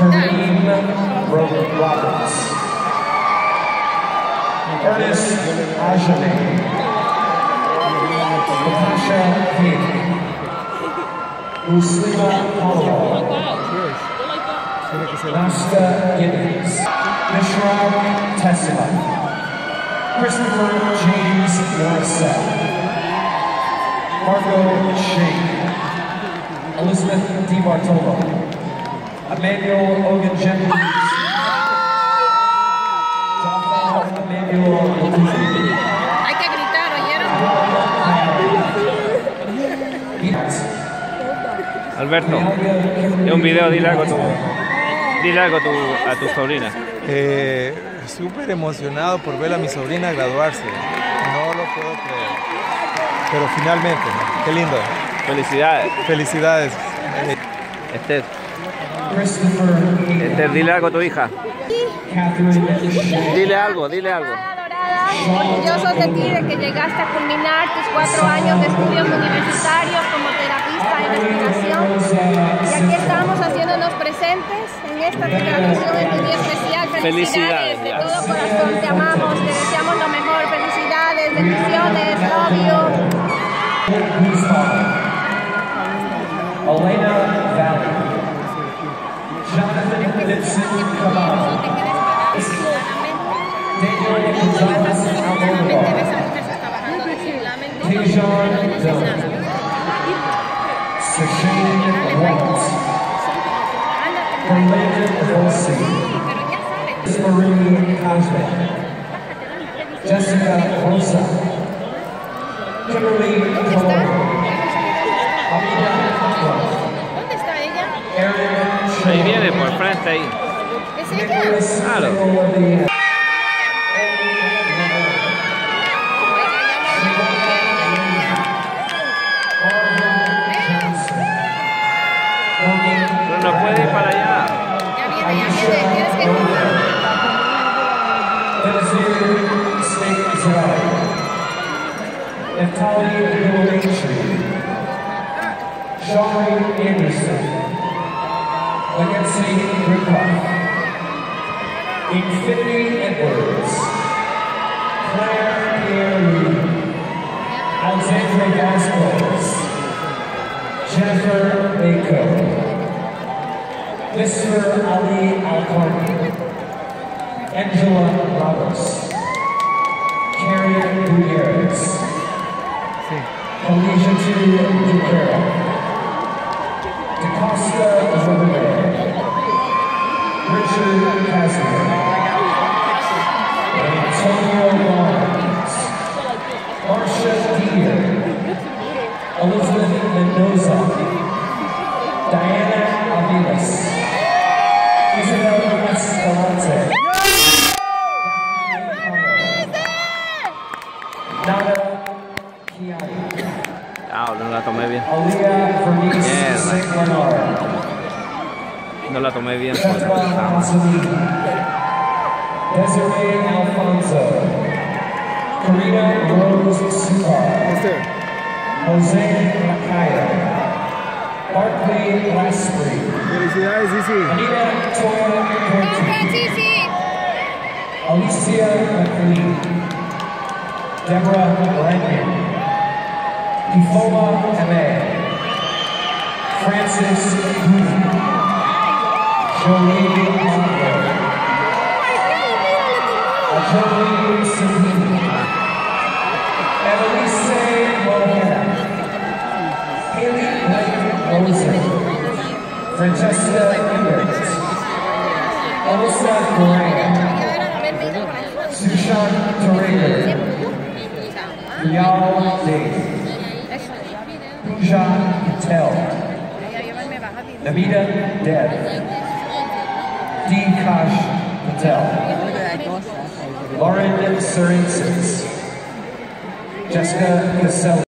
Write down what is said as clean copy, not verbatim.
Kareem Roberts, Ernest Ajane, Natasha King, Muslima Holloway, Nasta Gibbons, Nishrag Tesla, Christopher James Morissette, Margot Shane, Elizabeth DiBartolo, Emmanuel Ogunjembi, Emmanuel Hay que gritar, ¿oyeron? Alberto, es un video, dile algo a tu sobrina. Súper emocionado por ver a mi sobrina graduarse. No lo puedo creer. Pero finalmente, qué lindo. Felicidades. Felicidades. Esther, dile algo a tu hija. Dile algo. Orgullosos de ti, de que llegaste a culminar tus 4 años de estudios universitarios como terapista de investigación. Y aquí estamos haciéndonos presentes en esta graduación en tu día especial. Felicidades de todo corazón, te amamos, te deseamos lo mejor. Felicidades, bendiciones, love you. Elena Valley, Jonathan Vincent Kamal, Daniel Gonzalez Almodovar, Tejan Dillon, Sashane White, Berlin Volsi, Marie Cosme, Jessica Rosa, Kimberly Cole, ¿Dónde está ella? Ahí viene por frente ahí. ¿Es ella? Claro. Pero no puede ir para allá. Ya viene. Tienes que Naftali Hilaritri, Shari Anderson, Legacy Rickoff, Infinity Edwards, Claire Pierre, Alexandra Vasquez, Jennifer Bako, Mr. Ali Alcorn, Angela Roberts, Carrie Gutierrez, Alicia Duquera, DaCosta Zerbe, Richard Casimir, Antonio Barnes, Marcia Deere, Elizabeth Mendoza, Diana Aviles, Isabel Escalante, Nada Kiani, No la tomé bien. Aaliyah Vernice Mierda. St. Bernard, No la tomé bien. Petra Anzolini, Desiree Alfonso, Karina Rose Sukar, Jose Macaya, Barclay Lasprey, Felicidades, Sisi. Anita Toya Corti, Alicia McLean, Deborah Lanyon, Ifoma Eme, Francis Moody, Jolie Montgomery, Jolie Sabine, Evelise Mohana, Haley Blake Rosen, Francesca Emmert, Alyssa Moran, Sushan Torreger, Yal Dave, Pooja Patel, Namita Dev, Dikash Patel, Lauren Sorensen, Jessica Caselli.